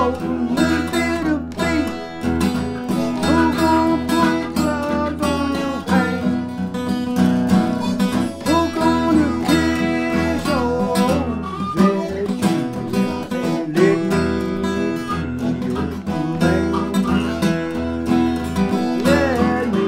your little bit of feet? Who gonna put gloves on your hands? Who gonna kiss your red cheeks and let me be your man? Let me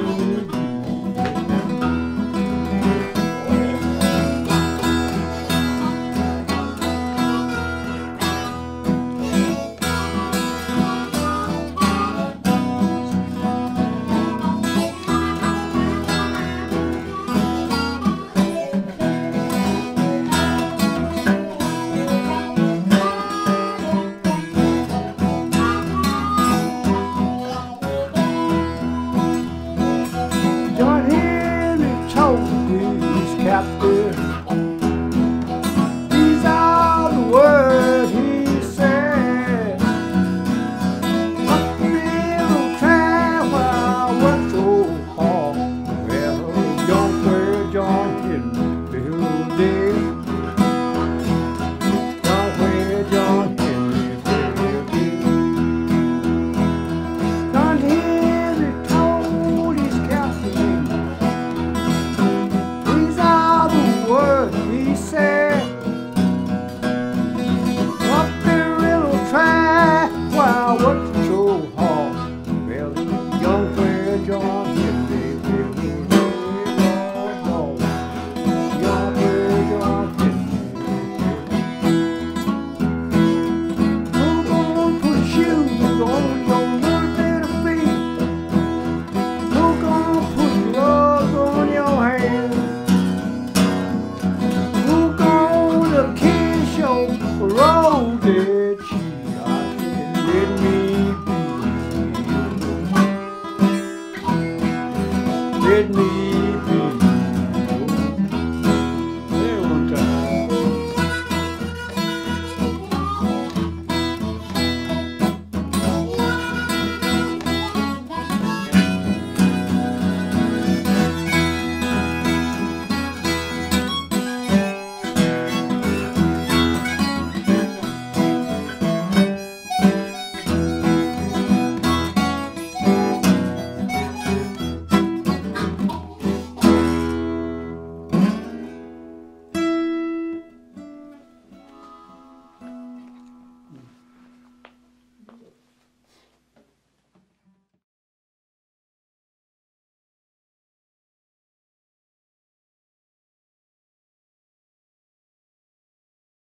John Henry told his captain, these are the words he said. Up the little track where I worked so hard. Well, young Sir John Henry fell dead. Somewhere John Henry fell dead. John Henry told his captain, these are the words he said. Up the little track where I worked so hard. Well, young Sir John Henry fell dead. Young Sir John Henry. Who gonna put shoes on your little bit of feet? Who gonna put gloves on your hands? Who gonna kiss your rosy cheek? I said, let me be. Let me